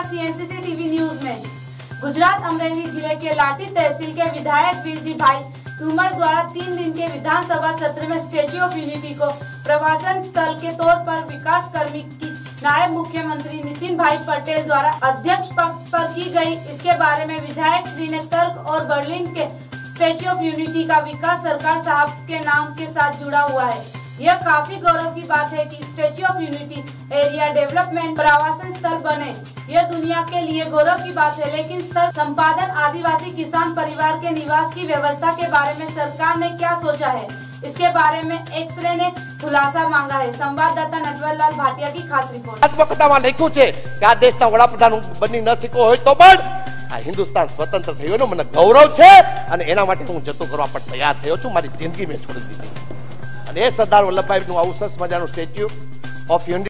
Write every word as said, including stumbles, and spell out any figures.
CNCC TV news में। गुजरात अमरेली जिले के लाठी तहसील के विधायक वीरजी भाई तोमर द्वारा तीन दिन के विधानसभा सत्र में स्टेच्यू ऑफ यूनिटी को प्रवासन स्थल के तौर पर विकास कर्मी की नायब मुख्यमंत्री नितिन भाई पटेल द्वारा अध्यक्ष पद पर की गई। इसके बारे में विधायक श्री ने तर्क और बर्लिन के स्टेच्यू ऑफ यूनिटी का विकास सरकार साहब के नाम के साथ जुड़ा हुआ है। यह काफी गौरव की बात है कि Statue of Unity area development प्रवासन स्थल बने। यह दुनिया के लिए गौरव की बात है, लेकिन स्थल संपादन आदिवासी किसान परिवार के निवास की व्यवस्था के बारे में सरकार ने क्या सोचा है, इसके बारे में एक्सरे ने खुलासा मांगा है। संवाददाता नटवर लाल भाटिया की खास रिपोर्ट। देश वडाप्रधान बनी न शको हो तो पण आ हिंदुस्तान स्वतंत्र थयो नो मने गौरव छे अने एना माटे हूँ जतो करवा पर तैयार थयो छुं। मारी जिंदगी में छोड़ी दीधी अने सरदार वल्लभभाई नु आવું સરસ મજાનું સ્ટેચ્યુ ઓફ યુનિટી